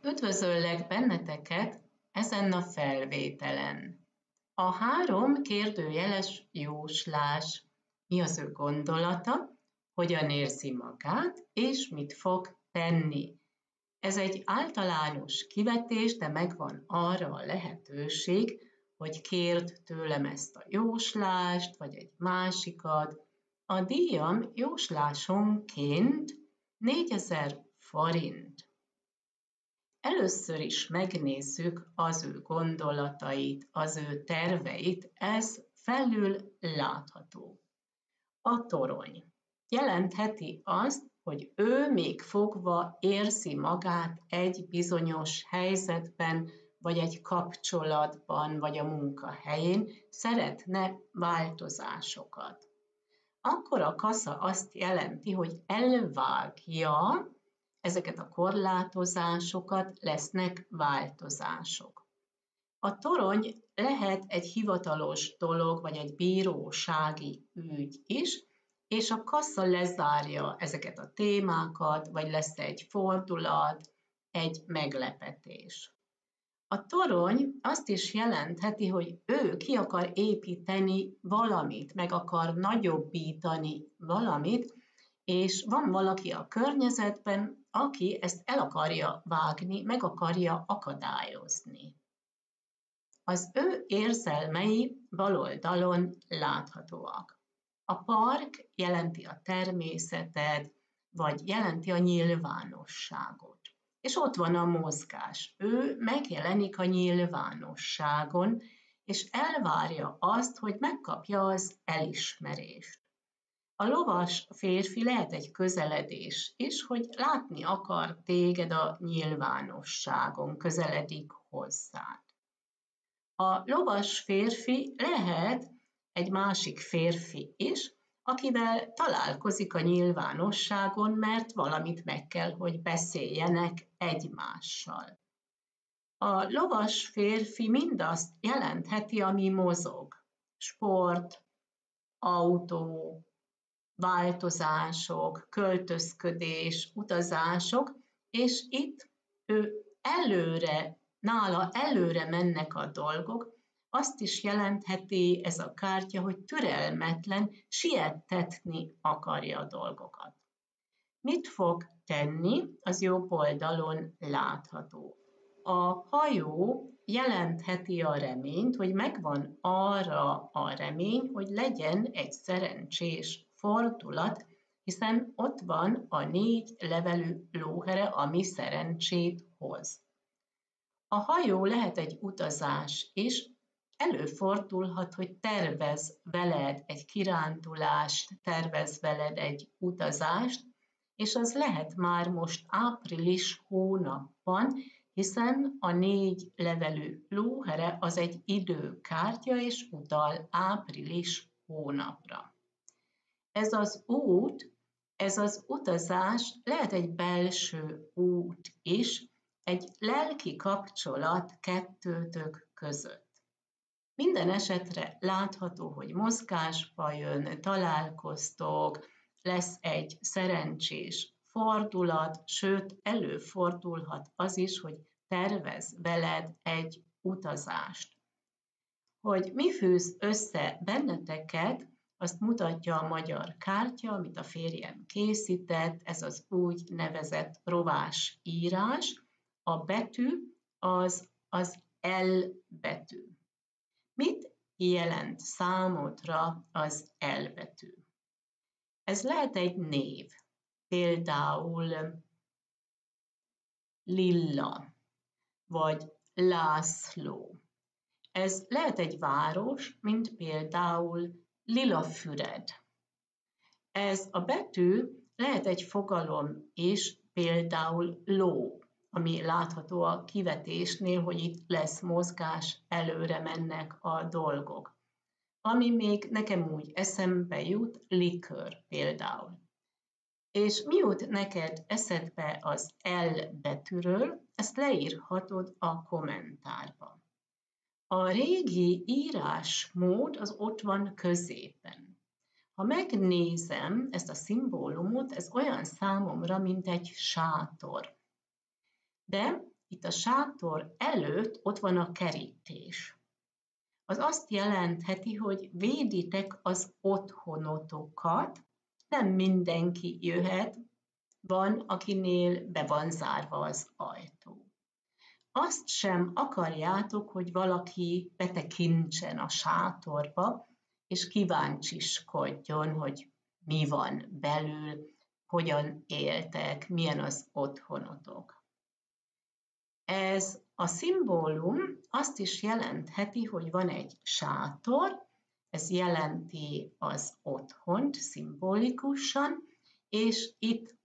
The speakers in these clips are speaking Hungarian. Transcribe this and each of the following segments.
Üdvözöllek benneteket ezen a felvételen. A 3 kérdőjeles jóslás. Mi az ő gondolata, hogyan érzi magát, és mit fog tenni. Ez egy általános kivetés, de megvan arra a lehetőség, hogy kérd tőlem ezt a jóslást, vagy egy másikat. A díjam jóslásonként 4000 forint. Először is megnézzük az ő gondolatait, az ő terveit, ez felül látható. A torony jelentheti azt, hogy ő még fogva érzi magát egy bizonyos helyzetben, vagy egy kapcsolatban, vagy a munkahelyén, szeretne változásokat. Akkor a kasza azt jelenti, hogy elvágja ezeket a korlátozásokat, lesznek változások. A torony lehet egy hivatalos dolog, vagy egy bírósági ügy is, és a kassa lezárja ezeket a témákat, vagy lesz egy fordulat, egy meglepetés. A torony azt is jelentheti, hogy ő ki akar építeni valamit, meg akar nagyobbítani valamit, és van valaki a környezetben, aki ezt el akarja vágni, meg akarja akadályozni. Az ő érzelmei bal oldalon láthatóak. A park jelenti a természetet, vagy jelenti a nyilvánosságot. És ott van a mozgás. Ő megjelenik a nyilvánosságon, és elvárja azt, hogy megkapja az elismerést. A lovas férfi lehet egy közeledés is, hogy látni akar téged a nyilvánosságon, közeledik hozzád. A lovas férfi lehet egy másik férfi is, akivel találkozik a nyilvánosságon, mert valamit meg kell, hogy beszéljenek egymással. A lovas férfi mindazt jelentheti, ami mozog. Sport, autó, változások, költözködés, utazások, és itt nála előre mennek a dolgok, azt is jelentheti ez a kártya, hogy türelmetlen, siettetni akarja a dolgokat. Mit fog tenni, az jobb oldalon látható. A hajó jelentheti a reményt, hogy megvan arra a remény, hogy legyen egy szerencsés fordulat, hiszen ott van a 4 levelű lóhere, ami szerencsét hoz. A hajó lehet egy utazás is, előfordulhat, hogy tervez veled egy kirándulást, tervez veled egy utazást, és az lehet már most április hónapban, hiszen a 4 levelű lóhere az egy időkártya, és utal április hónapra. Ez az út, ez az utazás lehet egy belső út is, egy lelki kapcsolat kettőtök között. Minden esetre látható, hogy mozgásba jön, találkoztok, lesz egy szerencsés fordulat, sőt, előfordulhat az is, hogy tervez veled egy utazást. Hogy mi fűz össze benneteket, azt mutatja a magyar kártya, amit a férjem készített, ez az úgynevezett rovás írás. A betű az L betű. Mit jelent számodra az L betű? Ez lehet egy név, például Lilla, vagy László. Ez lehet egy város, mint például Lilafüred. Ez a betű lehet egy fogalom is, például ló, ami látható a kivetésnél, hogy itt lesz mozgás, előre mennek a dolgok. Ami még nekem úgy eszembe jut, likőr például. És mi jut neked eszedbe az L betűről, ezt leírhatod a kommentárba. A régi írásmód az ott van középen. Ha megnézem ezt a szimbólumot, ez olyan számomra, mint egy sátor. De itt a sátor előtt ott van a kerítés. Az azt jelentheti, hogy véditek az otthonotokat, nem mindenki jöhet, van, akinél be van zárva az ajtó. Azt sem akarjátok, hogy valaki betekintsen a sátorba, és kíváncsiskodjon, hogy mi van belül, hogyan éltek, milyen az otthonotok. Ez a szimbólum azt is jelentheti, hogy van egy sátor, ez jelenti az otthont szimbolikusan, és itt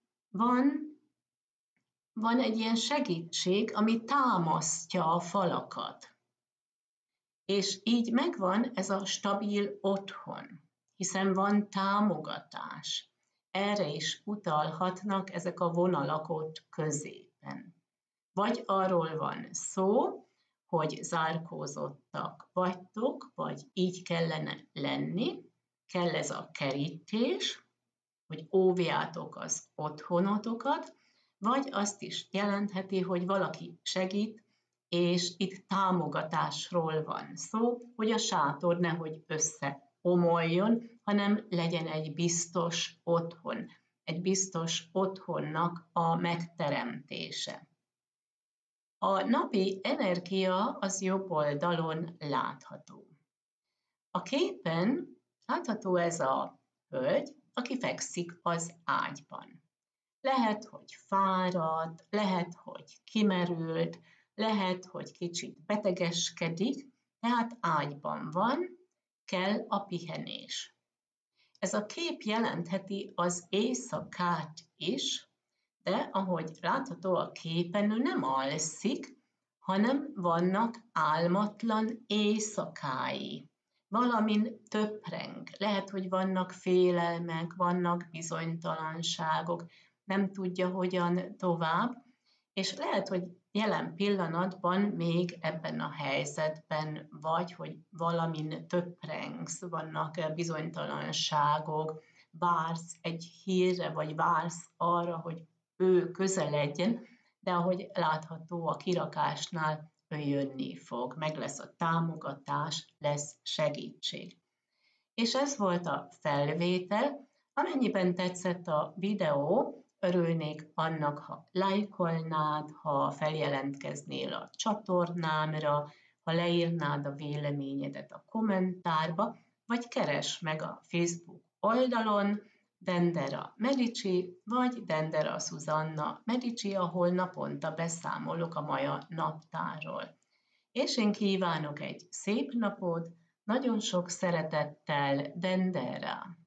van egy ilyen segítség, ami támasztja a falakat. És így megvan ez a stabil otthon, hiszen van támogatás. Erre is utalhatnak ezek a vonalak ott középen. Vagy arról van szó, hogy zárkózottak vagytok, vagy így kellene lenni, kell ez a kerítés, hogy óvjátok az otthonotokat, vagy azt is jelentheti, hogy valaki segít, és itt támogatásról van szó, hogy a sátor nehogy összeomoljon, hanem legyen egy biztos otthon, egy biztos otthonnak a megteremtése. A napi energia az jobb oldalon látható. A képen látható ez a hölgy, aki fekszik az ágyban. Lehet, hogy fáradt, lehet, hogy kimerült, lehet, hogy kicsit betegeskedik, tehát ágyban van, kell a pihenés. Ez a kép jelentheti az éjszakát is, de ahogy látható a képen, ő nem alszik, hanem vannak álmatlan éjszakái. Valamin töpreng, lehet, hogy vannak félelmek, vannak bizonytalanságok, nem tudja, hogyan tovább, és lehet, hogy jelen pillanatban még ebben a helyzetben vagy, hogy valamin töprengsz, vannak bizonytalanságok, vársz egy hírre, vagy vársz arra, hogy ő közeledjen, de ahogy látható a kirakásnál, ő jönni fog, meg lesz a támogatás, lesz segítség. És ez volt a felvétel. Amennyiben tetszett a videó, örülnék annak, ha lájkolnád, ha feljelentkeznél a csatornámra, ha leírnád a véleményedet a kommentárba, vagy keresd meg a Facebook oldalon Dendera Medici, vagy Dendera Susanna Medici, ahol naponta beszámolok a maja naptárról. És én kívánok egy szép napot, nagyon sok szeretettel, Dendera!